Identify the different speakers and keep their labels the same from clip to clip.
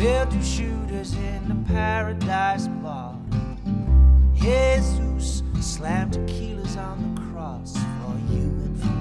Speaker 1: Where do shooters in the Paradise Bar? Jesus slammed tequilas on the cross for you and for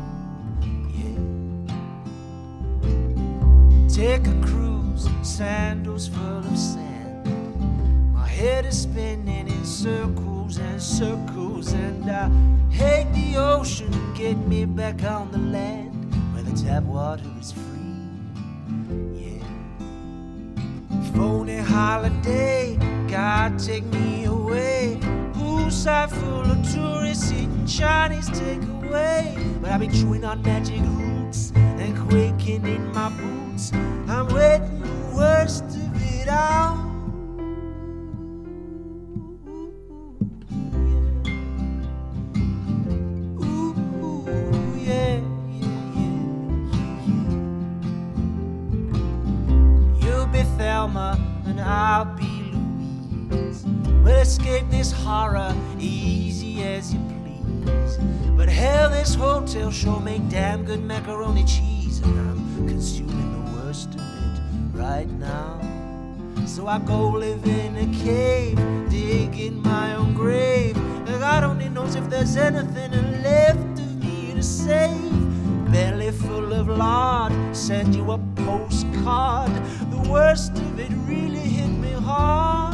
Speaker 1: me, yeah. Take a cruise, sandals full of sand. My head is spinning in circles and circles, and I hate the ocean. Get me back on the land where the tap water is free, yeah. Phony holiday, God take me away. Poolside full of tourists eating Chinese takeaway, but I've been chewing on magic roots and quaking in my boots. I'm waiting the worst of it out. Thelma and I'll be Louise. We'll escape this horror easy as you please. But hell, this hotel sure make damn good macaroni cheese, and I'm consuming the worst of it right now. So I go live in a cave, dig in my own grave, and God only knows if there's anything left of me to save. Belly full of lard, send you a postcard. The worst of it really hit me hard.